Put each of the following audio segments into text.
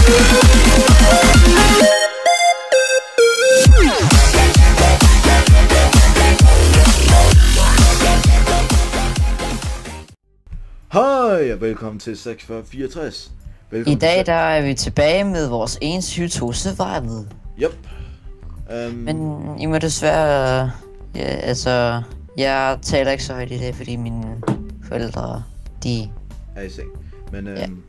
Hej og velkommen til 4664. I dag der er vi tilbage med vores 21-2 survival. Yep. Men I må desværre... Ja, altså... Jeg taler ikke så højt i dag, fordi mine forældre, de... er i seng. Men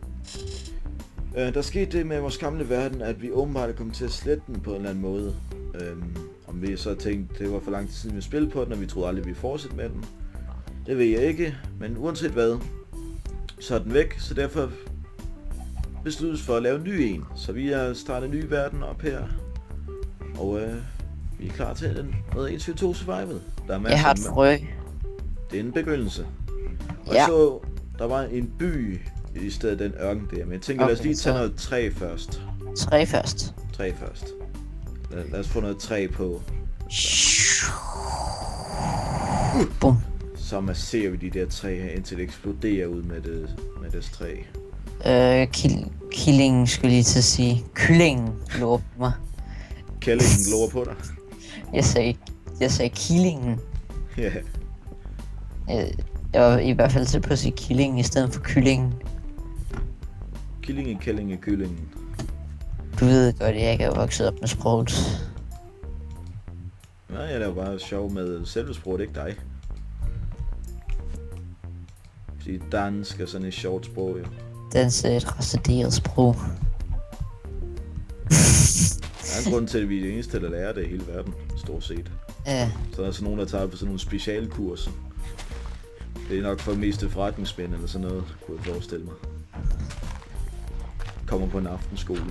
der skete det med vores gamle verden, at vi åbenbart er kommet til at slette den på en eller anden måde. Om vi så tænkte, det var for lang tid siden vi spillede på den, og vi troede aldrig vi ville fortsætte med den. Det ved jeg ikke, men uanset hvad, så er den væk, så derfor besluttes for at lave en ny en. Så vi har startet en ny verden op her, og vi er klar til den med 21-2 survival. Der er jeg har et frø. Det er en begyndelse. Og ja. så der var en by i stedet den ørken der, men jeg tænker, okay, lad os lige tage noget træ først. Træ først? Træ først. Lad os få noget træ på. Bum. Så masserer vi de der træ her, indtil det eksploderer ud med deres træ. Killingen skulle lige til at sige. Kyllingen lå på mig. Killingen glor på dig? Jeg sagde killingen. Ja. Jeg var i hvert fald til på at sige killingen i stedet for kyllingen. Kyllingen. Du ved godt, at jeg ikke er vokset op med sproget. Nej, jeg laver bare sjov med selve sproget, ikke dig. Fordi dansk er sådan et sjovt sprog, jo. Dansk er et racederet sprog. Der er en grund til, at vi er det eneste, der lærer det i hele verden, stort set. Ja. Så er der så nogen, der tager på sådan nogle specialkurser. Det er nok for mest forretningsmænd eller sådan noget, kunne jeg forestille mig. Kommer på en aftenskole.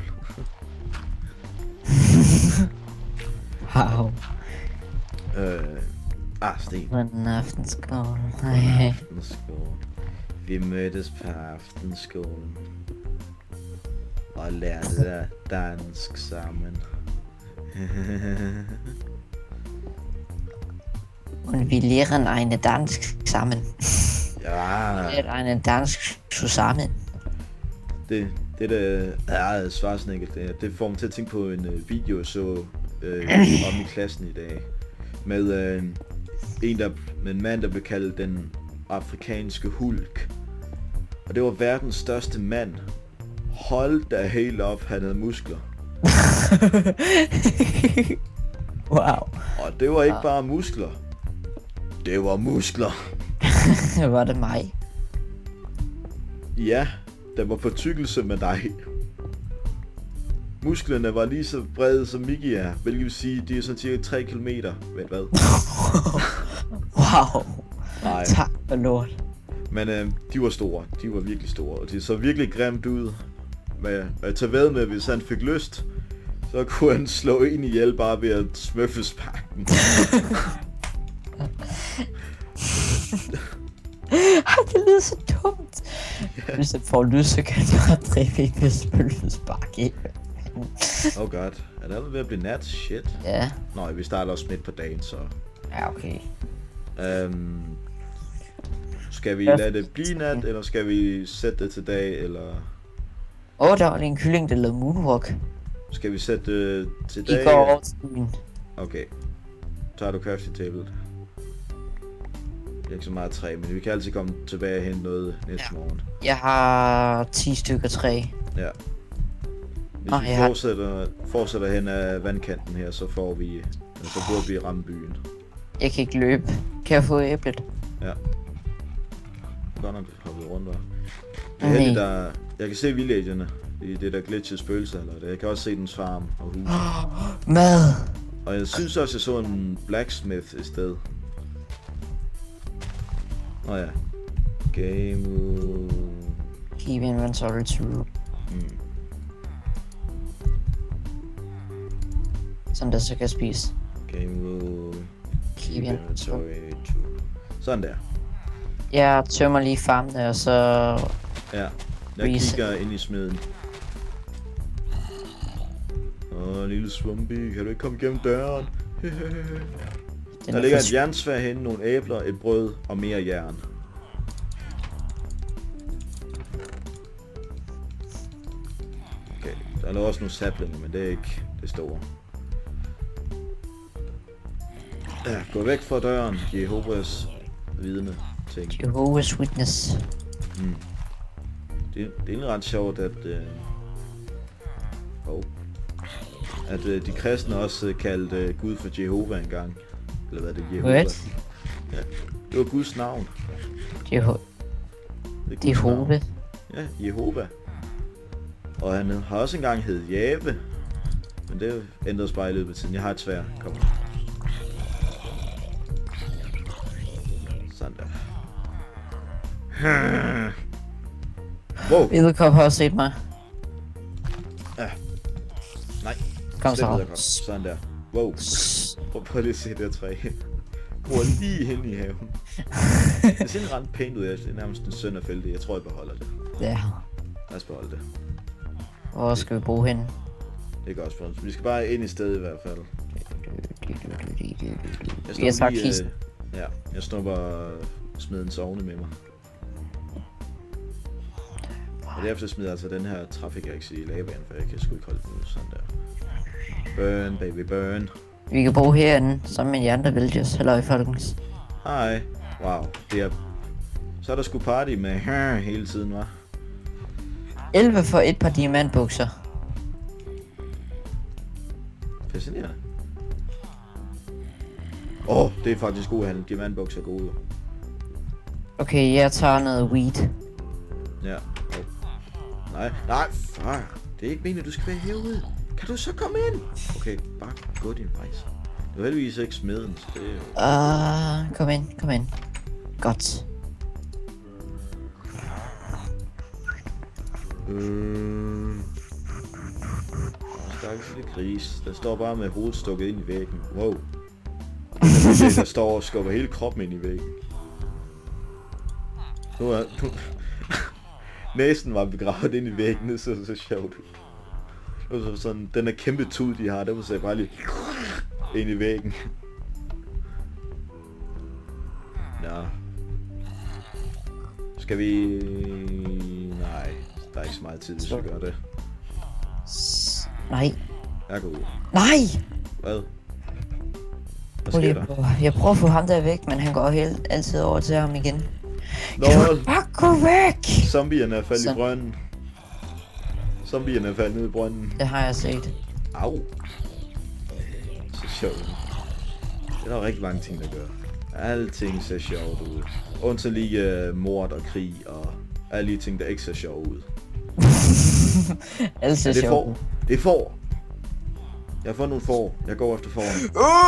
Wow. Sten. På en aftenskole. Nej. Aftenskole. Vi mødtes på aftenskolen. Og lærte der dansk sammen. Und wir lernen eine dansk sammen. Ja. Wir lernen eine dansk zusammen. Det der Schwarzenegger, det får mig til at tænke på en video, så om i klassen i dag. Med en mand, der blev kaldt den afrikanske Hulk. Og det var verdens største mand. Hold da helt op, han havde muskler. Wow. Og det var ikke bare muskler. Det var muskler. Var det mig? Ja, der var på tykkelse med dig. Musklerne var lige så brede som Mickey er, hvilket vil sige, de er sådan cirka 3 kilometer. Ved hvad? Wow. Nej. Tak for lort. Men de var store. De var virkelig store, og de så virkelig grimt ud. Men at tage ved med, hvis han fik lyst, så kunne han slå en ihjel bare ved at smøffe sparken. Det lyder så dumt. Yeah. Hvis jeg får lyst, så kan jeg bare dræbe en med smølfespark i. Oh god. Er det ved at blive nat? Shit. Ja. Yeah. Nå, vi starter også midt på dagen, så... Ja, okay. Skal vi lade det blive nat, eller skal vi sætte det til dag, eller... Der var en kylling, der lavede moonwalk. Skal vi sætte det til dag? I går over til byen. Okay. Så har du crafting table. Det er ikke så meget træ, men vi kan altid komme tilbage og hente noget næste morgen. Jeg har 10 stykker træ. Ja. Hvis vi fortsætter hen ad vandkanten her, så får vi... Så burde vi ramme byen. Jeg kan ikke løbe. Kan jeg få æblet? Ja. Godt nok hoppet rundt der. Det er heldigt, der... Jeg kan se villagerne i det der glitchet spøgelser eller det. Jeg kan også se dens farm og hus. Mad! Og jeg synes også, jeg så en blacksmith i sted. Ja. Game... Keep inventory true. Sådan der så kan jeg spise. Game... Keep inventory true. Sådan der. Jeg tømmer lige farmene, og så... Ja. Jeg kigger ind i smeden. Lille Swampy, kan du ikke komme igennem døren? Der ligger et jernsværd henne, nogle æbler, et brød og mere jern. Okay, Der er også nogle saplinger, men det er ikke det store. Ja, gå væk fra døren, Jehovas vidne ting. Jehovah's Witness. Det er egentlig ret sjovt, at de kristne også kaldte Gud for Jehova engang. Eller hvad er det, Jehova? What? Ja, det var Guds navn. Jehova. Ja, Jehova. Og han har også engang heddet Jave. Men det ændres bare i løbet af tiden. Jeg har et sværd. Kom. Sådan der. Wow. Edderkop har også set mig. Ja. Nej. Kom så. Sådan der. Wow. Prøv lige at se det her træ. Går lige hen i haven. Det ser ret pænt ud. Det er nærmest en sønderfælde. Jeg tror, jeg beholder det. Ja. Lad os beholde det. Hvor skal vi bo hen? Det gør også for os. Vi skal bare ind i stedet i hvert fald. Jeg snupper smedens ovne med mig. Og derefter smider altså den her trafikaxe i lavaen, for jeg kan sgu ikke holde den ud sådan der. Burn, baby, burn. Vi kan bo herinde, sammen med de andre villagers. Halløj, folkens. Hej. Wow, det er... Så er der sgu party med hele tiden, hva'? 11 for et par diamantbukser. Fascinerende. Det er faktisk god handel. Diamantbukser er gode. Okay, jeg tager noget weed. Ja. Nej, fuck. Det er ikke meningen, du skal være herude. Kan du så komme ind? Okay, bare gå din vej. Det er heldigvis ikke smeden, så det er jo... Kom ind. Godt. Stakkels lille gris. Der står bare med hovedet stukket ind i væggen. Wow. Der står og skubber hele kroppen ind i væggen. Næsen var begravet ind i væggen, det så sjovt ud. Sådan, den er kæmpe tud, de har, der må se bare lige ind i væggen. Nå. Skal vi... Nej, der er ikke så meget tid, hvis vi gør det. Nej. Jeg går ud. Nej! Hvad? Hvad sker der? Jeg prøver at få ham der væk, men han går altid over til ham igen. Nå, bare gå væk! Zombierne er faldet i brønden. Zombierne er faldet ned i brønden. Det har jeg set. Au. Så sjovt. Det er der rigtig mange ting, der gør. Alting ser sjovt ud. Undtagen lige mord og krig og alle de ting, der ikke ser sjovt ud. Alt ser sjovt ud. Det er får. Jeg har fået nogle får. Jeg går efter foran.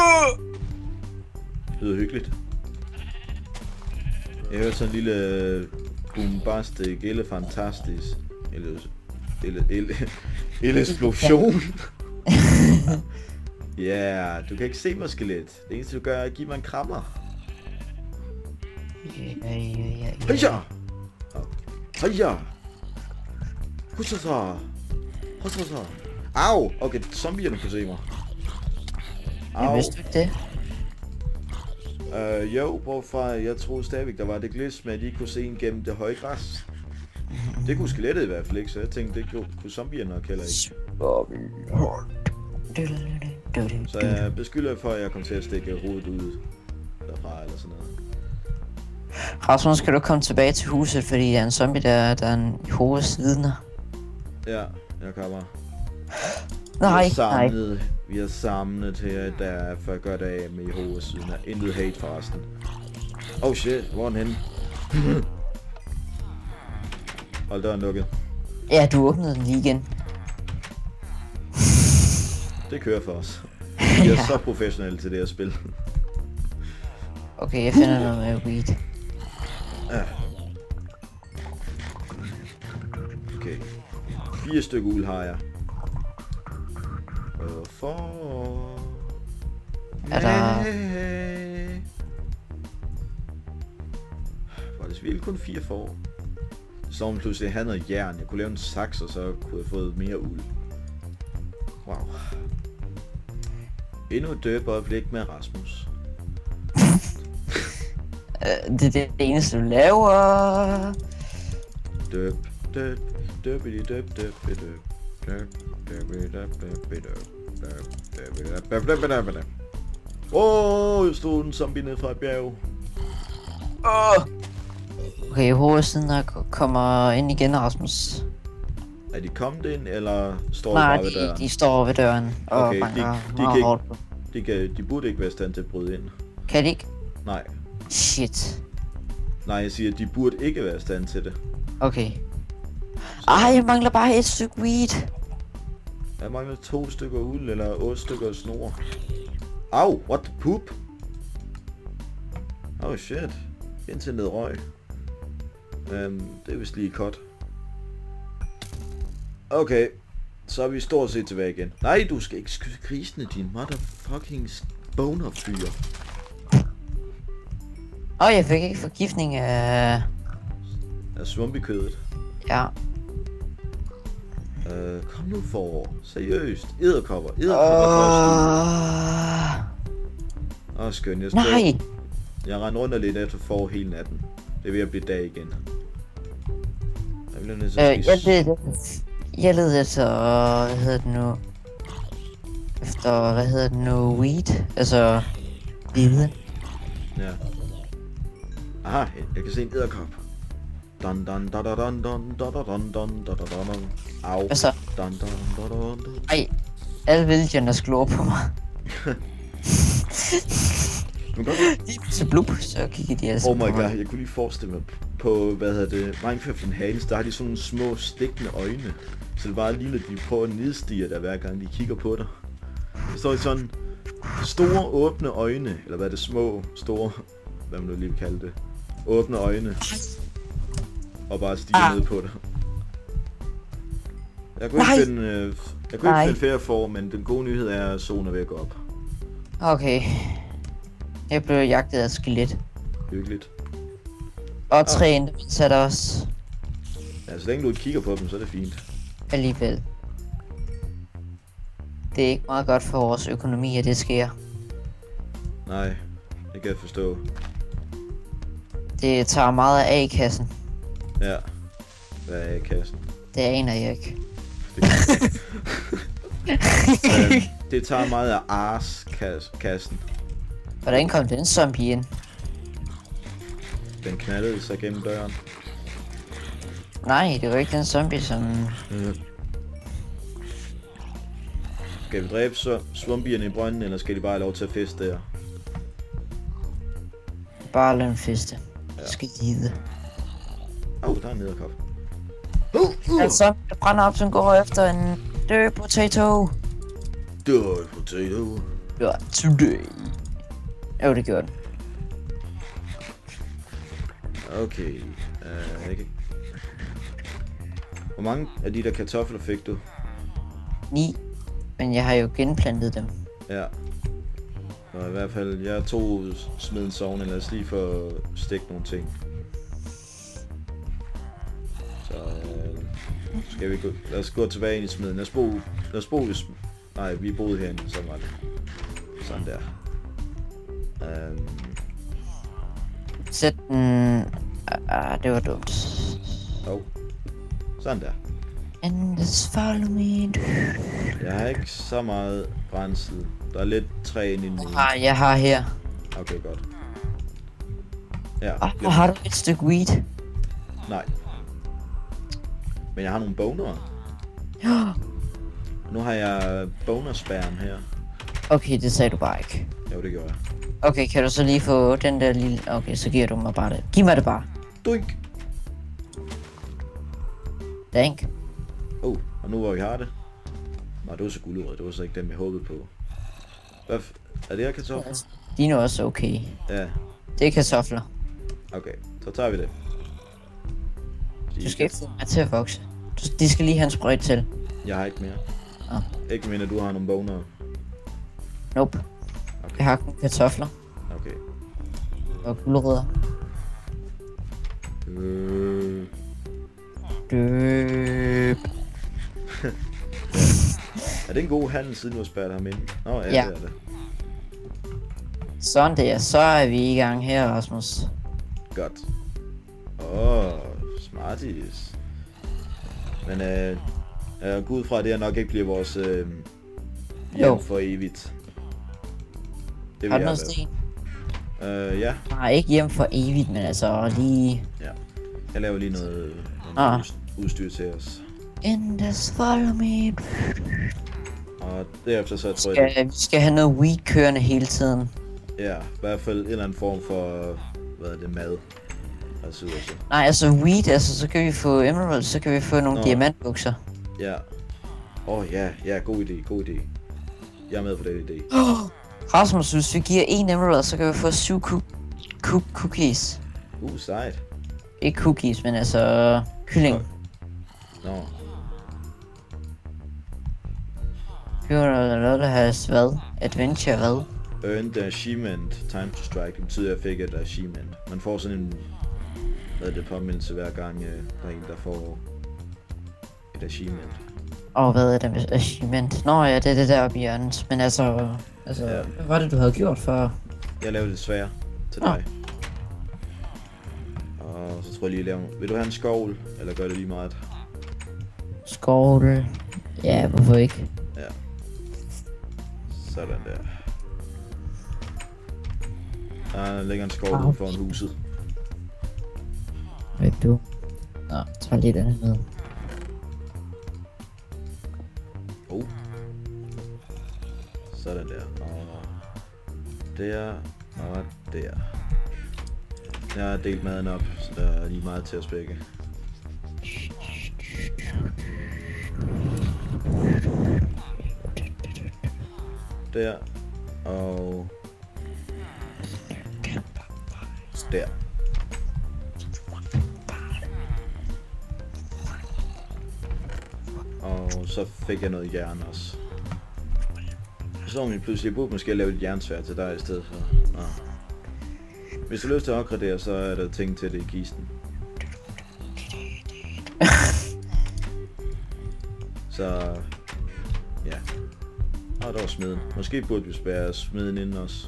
Det lyder hyggeligt. Jeg hørte sådan en lille bombastic, elefantastisk, explosion. Ja, du kan ikke se mig, skelet. Det eneste du gør er at give mig en krammer. Heja! Heja! Hussasa! Hussasa! Au! Okay, zombierne kunne se mig. Jeg vidste ikke det. Jo, hvorfra jeg troede stadigvæk, der var det glis med, at de kunne se en gennem det høje græs. Det kunne skelettet i hvert fald ikke, så jeg tænkte, det kunne zombierne nok heller ikke. Så jeg beskylder for, at jeg kom til at stikke hovedet ud derfra eller sådan noget. Rasmus, skal du komme tilbage til huset, fordi der er en zombie, der er en Jehovas vidner. Ja, jeg kommer. Nej. Vi har samlet her, der for at gøre det af med Jehovas vidner. Intet hate forresten. Oh shit, hvor er den henne? Hold døren lukket. Ja, du åbnede den lige igen. Det kører for os. Vi er så professionelle til det her spil. Okay, jeg finder noget med weed. Ja. Okay. 4 stykker uld har jeg. Hvorfor? Er der... Var det virkelig kun 4 får? Så om pludselig jeg havde noget jern. Jeg kunne lave en saks, og så kunne jeg få mere uld. Wow. Endnu et døbe øjeblik med Rasmus. Det er det eneste du laver. Døb. Jeg stod en zombie ned fra et bjerg. Okay, hovedsiden der kommer ind igen, Rasmus. Er de kommet ind, eller står de Nej, bare ved døren? de står ved døren og Okay, banker de burde ikke være i stand til at bryde ind. Kan de ikke? Nej. Shit. Nej, jeg siger, at de burde ikke være i stand til det. Okay. Ej, jeg mangler bare et stykke weed. Jeg mangler 2 stykker uld, eller 8 stykker snor. Au, what the poop? Oh shit. Indtil ned røg. Det er vist lige cut. Okay. Så er vi stort set tilbage igen. Nej, du skal ikke skyde grisene, din motherfucking boner-fyr. Jeg fik ikke forgiftning af... Af svumpekødet. Ja. Kom nu for. Seriøst. Edderkopper. Skøn. Nej! Jeg render rundt og lidt efter for hele natten. Det er ved at blive dag igen. Jeg leder efter, hvad hedder det nu? Weed, altså viden. Ja. Aha, jeg kan se en edderkop. Dun dun dun dun dun dun dun dun dun dun. Au. Hvad så? Dun dun dun dun dun. Ej, alle vildjerne slår på mig. Så blub, så kigger de altså på mig. Oh my god, jeg kunne lige forestille mig på, Minecraft Enhanced, der har de sådan nogle små stikkende øjne. Så det bare ligner, at de prøver at nedstige dig hver gang de kigger på dig. Der står sådan store åbne øjne, eller hvad er det, små, store, hvad man nu lige vil kalde det. Åbne øjne. Og bare stiger ned på dig. Jeg kunne ikke finde flere for, men den gode nyhed er, at solen er ved at gå op. Okay. Jeg blev jagtet af et skelet. Hyggeligt. Og træen, så er der også. Ja, så længe du ikke kigger på dem, så er det fint. Alligevel. Det er ikke meget godt for vores økonomi, at det sker. Nej, det kan jeg forstå. Det tager meget af A-kassen. Ja. Hvad er A-kassen? Det aner jeg ikke. Det tager meget af Ars-kassen. Hvordan kom den zombie ind? Den knaldede sig gennem døren. Nej, det var ikke den zombie, som... Skal vi dræbe svumbierne i brønden, eller skal de bare have lov til at feste der? Bare lad dem feste. Ja. Skal lide. Der er en nederkop. Altså, der brænder op, som går efter en død potato. Død potato. Ja, today. Jo, det gjorde den. Okay. Hvor mange af de der kartofler fik du? 9. Men jeg har jo genplantet dem. Ja. Og i hvert fald, jeg tog smeden sovne, lad os lige få stikke nogle ting. Så skal vi gå, lad os gå tilbage ind i smeden. Lad os bo i nej, vi boede herinde, så var det. Sådan der. Sæt den... det var dumt. Sådan der. And just follow me. Jeg har ikke så meget brændsel. Der er lidt træ inde i den. Jeg har her. Okay, godt. Ja. Har du et stykke weed? Nej. Men jeg har nogle boner. Ja. Nu har jeg bonerspærren her. Okay, det sagde du bare ikke. Jo, det gjorde jeg. Okay, kan du så lige få den der lille... Okay, så giver du mig bare det. Giv mig det bare. Duink. Dank. Og nu hvor vi har det. Nej, det var så guldrød. Det var så ikke dem, jeg håbede på. Hvad er det her kartofler? De er nu også okay. Ja. Det er kartofler. Okay, så tager vi det. Du skal ikke få mig til at vokse. De skal lige have en sprøjt til. Jeg har ikke mere. Ikke mindre, du har nogle boner. Nope. Okay. Jeg har kun kartofler. Okay. Og gulerødder. Døb. Er det en god handel, siden du har spærret ham ind? Ja, det er det. Sådan der, så er vi i gang her, Rasmus. Godt. Smarties. Men Jeg går ud fra, at det her nok ikke bliver vores hjem Jo. for evigt. Det Har vil du jeg noget sten? ja. Nej, ikke hjem for evigt, men altså lige... Ja. Jeg laver lige noget udstyr til os. In this follow me. Og derefter så tror jeg... Vi skal have noget weed kørende hele tiden. Ja, i hvert fald en eller anden form for... Hvad er det? Mad. Ressourcer. Nej, altså weed, altså så kan vi få emeralds, så kan vi få nogle diamantbukser. Ja. Ja, god idé. Jeg er med på den idé. Rasmus, hvis vi giver 1 emerald, så kan vi få 7 cookies. Sejt. Ikke cookies, men altså kylling. Nå. Det var noget, der har hvad? Adventure hvad? Earned achievement. Time to strike. Det betyder, at jeg fik et achievement. Man får sådan en... Hvad er det påmindelse hver gang, der er en, der får et achievement. Hvad er det med achievement? Nå ja, det er det der oppe i hjørnet. Men altså ja. Hvad var det, du havde gjort for? Jeg lavede det svært til dig. Og så tror jeg lige, lave... Vil du have en skovl? Eller gør det lige meget? Skovl. Ja, hvorfor ikke? Ja. Sådan der. Der ligger en skovl ude foran huset. Hvad du? Nå, tager lige den her med. Sådan der. Og der. Og der. Jeg har delt maden op, så der er lige meget til os begge. Der. Og... der. Og så fik jeg noget jern også. Så vi pludselig burde måske lave et jernsværd til dig i stedet for. Hvis du har lyst til at opgradere, så er der ting til det i kisten. Så... ja. Og der var smeden. Måske burde vi spærre smeden inden også.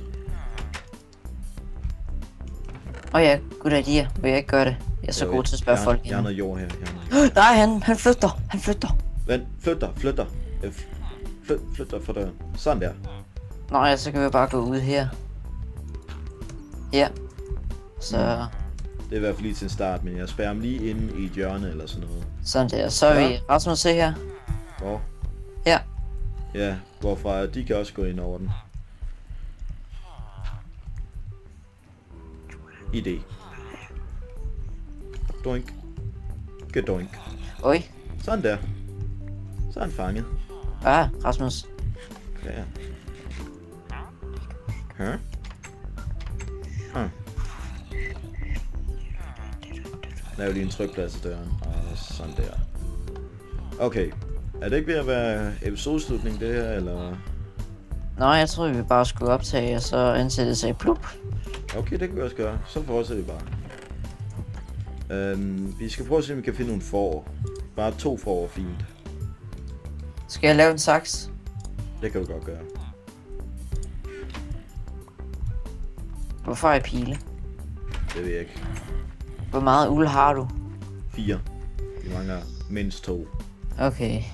Ja, god idé. Vil jeg ikke gøre det? Jeg er så god til at spørge folk. Jeg har noget jord her. Nej, han flytter. Vent, flytter. Flytter for døren. Sådan der. Nå ja, så kan vi bare gå ud her. Ja. Så... Det er i hvert fald lige til en start, men jeg spærrer ham lige inde i et hjørne eller sådan noget. Sådan der. Så er vi Rasmus, se her. Hvor? Ja. Ja, hvorfra de kan også gå ind over den. Idé. Doink. Gedoink. Oj. Sådan der. Så er han fanget. Rasmus. Ja. Lav lige en trykplads i døren. Og sådan der. Okay. Er det ikke ved at være episodeslutning det her, eller? Nå, jeg troede vi bare skulle optage, og så ansætte sig i plup. Okay, det kan vi også gøre. Så fortsætter vi bare. Vi skal prøve at se, om vi kan finde nogle får. Bare 2 får er fint. Skal jeg lave en saks? Det kan du godt gøre. Hvorfor er jeg pile? Det ved jeg ikke. Hvor meget uld har du? 4. Vi mangler mindst 2. Okay.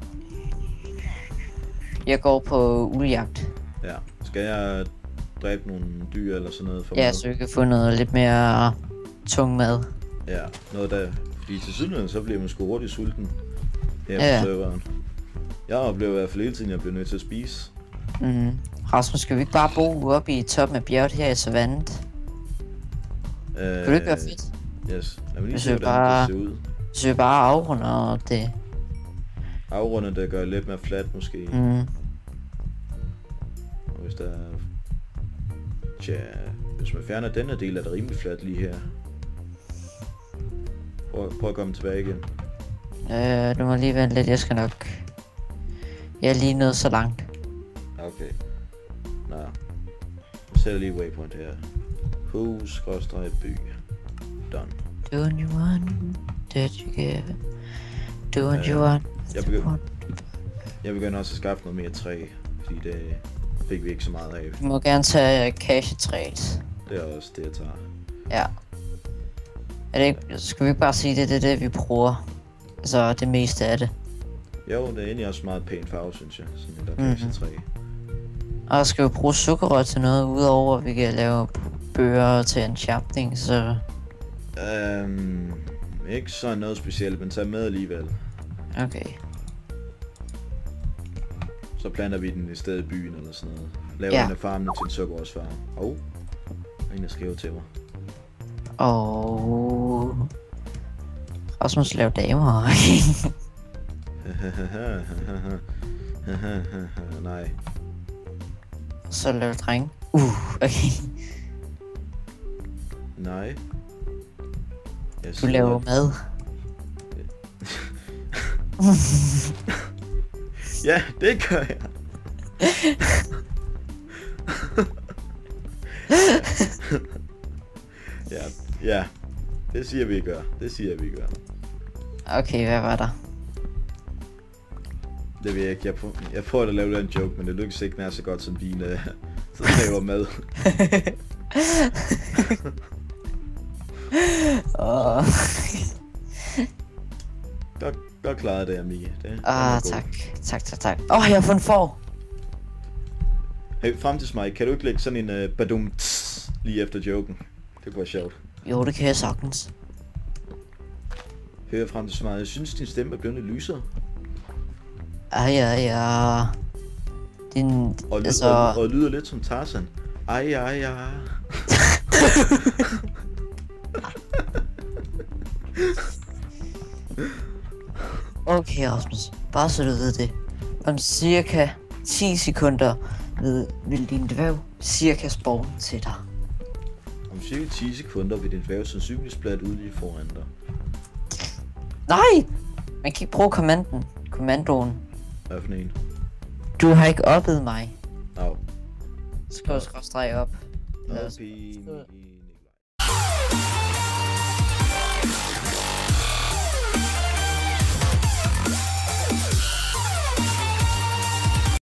Jeg går på uldjagt. Ja. Skal jeg dræbe nogle dyr eller sådan noget for Ja, mad? så vi kan få noget lidt mere tung mad. Ja, noget der... Fordi til sydligheden, så bliver man sgu hurtigt sulten. Her på serveren. Jeg oplever i hvert fald hele tiden, at jeg bliver nødt til at spise. Rasmus, skal vi ikke bare bo oppe i toppen af bjerget her i savannet? Kunne det ikke være fedt? Yes. Lad mig lige se, hvordan det ser ud. Så vi bare afrunder det. Afrunder det gør lidt mere fladt måske. Og hvis der... Tja, hvis man fjerner denne del, er det rimelig fladt lige her. Prøv at komme tilbage igen. Du må lige vente lidt, jeg skal nok... Jeg er lige nået så langt. Okay. Nå. Jeg sætter lige waypoint her. Hus, by. Done. Don't you want that you give? Don't you want jeg begynder også at skaffe noget mere træ, fordi det fik vi ikke så meget af. Du må gerne tage cashetræet. Det er også det, jeg tager. Ja. Er det ikke, skal vi ikke bare sige, det er det vi bruger? Altså det meste af det. Jo, det er egentlig også meget pæn farve, synes jeg. Sådan et akacietræ. Og skal vi bruge sukkerrør til noget, udover at vi kan lave bøger til en chapning, så... Ikke sådan noget specielt, men tag med alligevel. Okay. Så planter vi den i stedet i byen eller sådan noget. Laver en af farmene til en sukkerrørsfarm. En der skriver til mig. Rasmus laver damer. Nej. Så laver dreng. Okay. Nej. Du laver mad. Ja, det gør jeg. Ja, det siger vi gør. Okay, hvad var der? Det ved jeg ikke. Jeg prøver at lave den joke, men det lykkes ikke nær så godt som dine. Så laver mad. Godt klaret det, Mie. Tak. Jeg har fundet får. Hey, frem til mig. Kan du ikke lægge sådan en badum lige efter joken? Det kunne være sjovt. Jo, det kan jeg sagtens. Hør frem til mig. Jeg synes, din stemme er blevet lidt lysere. Ja. Din... Og lyder lidt som Tarzan. Ja. Okay, Rasmus. Bare så du ved det. Om cirka 10 sekunder vil din dværg cirka spawne til dig. Om cirka 10 sekunder vil din dværg sandsynligvis blive ud lige foran dig. Nej! Man kan ikke bruge kommandoen. Hvad for en? Du har ikke oppet mig. Au. Skriv streg op. Okay.